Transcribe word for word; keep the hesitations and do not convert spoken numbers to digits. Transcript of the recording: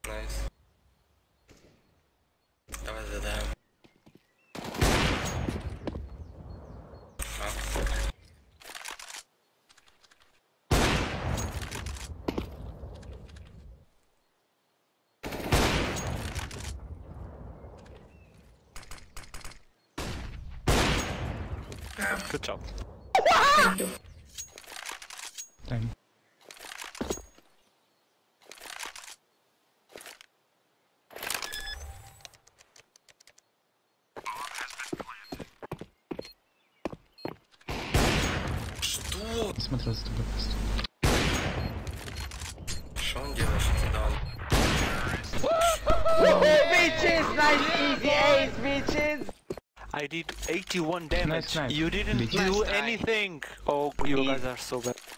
Nice. Давай задаем. Good job. Thank you. Thank you. Что? Смотрел за тобой просто. Что он делает? Что ты дал? Bitches, nice easy ace, bitches. I did eighty-one damage. Nice, nice. You didn't Bitch. do Nice try. anything. Oh, you guys are so bad.